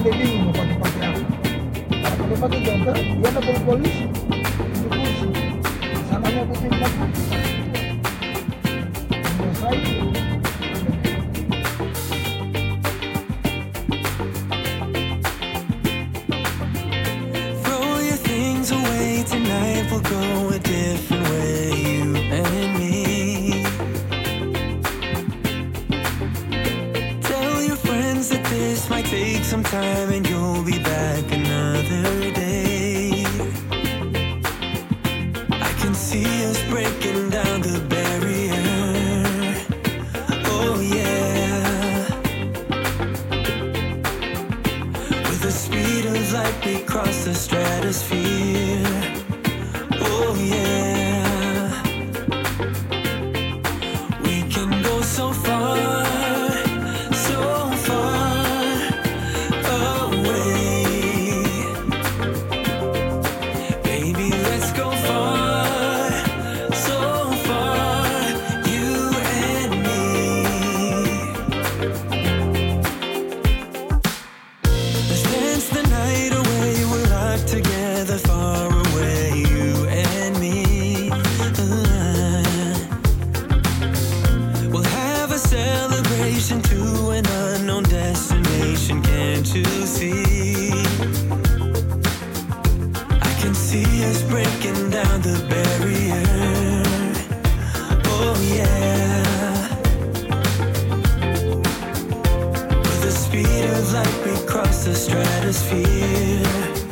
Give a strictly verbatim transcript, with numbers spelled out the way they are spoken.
le digo uno cuando pase agua. Para que no pase tonta, y anda por el polícia. No curso. Esa mañana que tiene la curso. Buenos Aires. Tonight we'll go a different way, you and me. Tell your friends that this might take some time and you'll be back another day. I can see us breaking down the barrier. Oh yeah. With the speed of light we cross the stratosphere. Oh yeah, we can go so far, so far away. Baby, let's go far, so far, you and me. Let's dance the night away, we're locked together far away, you and me. Uh, we'll have a celebration to an unknown destination, can't you see? I can see us breaking down the barrier. Oh yeah. With the speed of light we cross the stratosphere.